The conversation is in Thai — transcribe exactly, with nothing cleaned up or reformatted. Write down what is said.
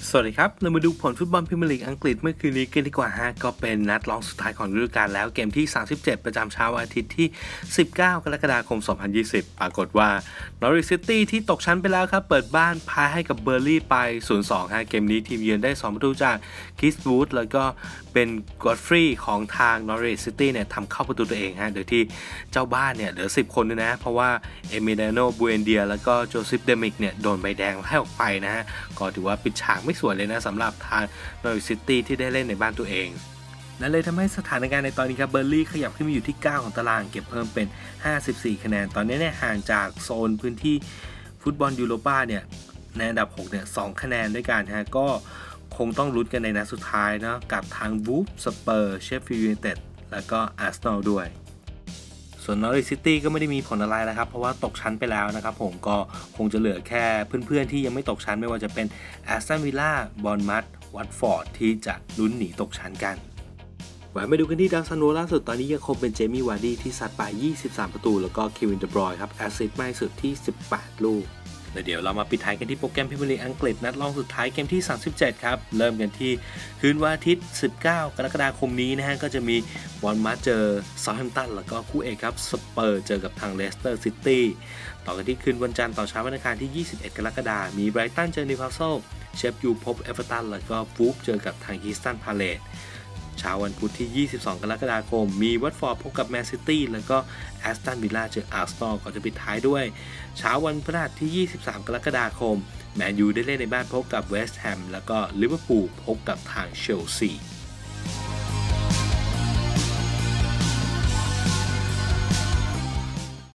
สวัสดีครับเรามาดูผลฟุตบอลพรีเมียร์ลีกอังกฤษเมื่อคืนนี้กันดีกว่าฮะก็เป็นนัดรองสุดท้ายของฤดูกาลแล้วเกมที่สามสิบเจ็ดประจำเช้าวันอาทิตย์ที่สิบเก้ากรกฎาคมสองพันยี่สิบปรากฏว่านอริชซิตี้ที่ตกชั้นไปแล้วครับเปิดบ้านแพ้ให้กับเบอร์ลี่ไป ศูนย์สอง ฮะเกมนี้ทีมเยือนได้สองประตูจากคริสวูดแล้วก็เป็นกอดฟรีย์ของทางนอริชซิตี้เนี่ยทำเข้าประตูตัวเองฮะโดยที่เจ้าบ้านเนี่ยเหลือสิบคนด้วยนะเพราะว่าเอมิเลียโนบูเอนเดียแล้วก็โจซิฟเดมิกเนี่ยโดนใบแดงให้ออกไปนะฮะก็ถือว่าปิดฉากไม่สวยเลยนะสำหรับทางนอริชซิตี้ที่ได้เล่นในบ้านตัวเองนั่นเลยทำให้สถานการณ์ในตอนนี้ครับเบอร์ลี่ขยับขึ้นมาอยู่ที่เก้าของตารางเก็บเพิ่มเป็นห้าสิบสี่คะแนนตอนนี้เนี่ยห่างจากโซนพื้นที่ฟุตบอลยูโรปาเนี่ยในอันดับหกเนี่ยสองคะแนนด้วยกันฮะก็คงต้องลุ้นกันในนัดสุดท้ายนะกับทางวูฟสเปอร์เชฟฟิลด์ยูไนเต็ดแล้วก็อาร์เซนอลด้วยส่วนนอริชซิตี้ก็ไม่ได้มีผลอะไรแล้วครับเพราะว่าตกชั้นไปแล้วนะครับผมก็คงจะเหลือแค่เพื่อนๆที่ยังไม่ตกชั้นไม่ว่าจะเป็นแอสตันวิลล่าบอร์นมัธวัตฟอร์ดที่จะลุ้นหนีตกชั้นกันไว้มาดูกันที่ดาวซันโวล่าสุดตอนนี้ยังคงเป็นเจมี่วาร์ดี้ที่ซัดไปยี่สิบสามประตูแล้วก็เควินเดบรอยน์ครับแอสซิสต์มากที่สุดที่สิบแปดลูกเดี๋ยวเรามาปิดท้ายกันที่โปรแกรมพรีเมียร์ลีกอังกฤษนัดรองสุดท้ายเกมที่สามสิบเจ็ดครับเริ่มกันที่คืนวันอาทิตย์สิบเก้ากรกฎาคมนี้นะฮะก็จะมีบอร์นมัธเจอเซาท์แฮมป์ตันแล้วก็คู่เอกครับสเปอร์เจอกับทางเลสเตอร์ซิตี้ต่อกันที่คืนวันจันทร์ต่อเช้าวันอังคารที่ยี่สิบเอ็ดกรกฎาคมมีไบรตันเจอนิวคาสเซิลเชฟยูพบเอเวอร์ตันแล้วก็ฟูฟเจอกับทางฮิสตันพาเลซเช้าวันพุธที่ยี่สิบสองกรกฎาคมมีวัตฟอร์ดพบกับแมนซิตี้แล้วก็แอสตันวิลล่าเจออาร์เซนอลก่อนจะปิดท้ายด้วยเช้าวันพฤหัสที่ยี่สิบสามกรกฎาคมแมนยูได้เล่นในบ้านพบกับเวสต์แฮมแล้วก็ลิเวอร์พูลพบกับทางเชลซี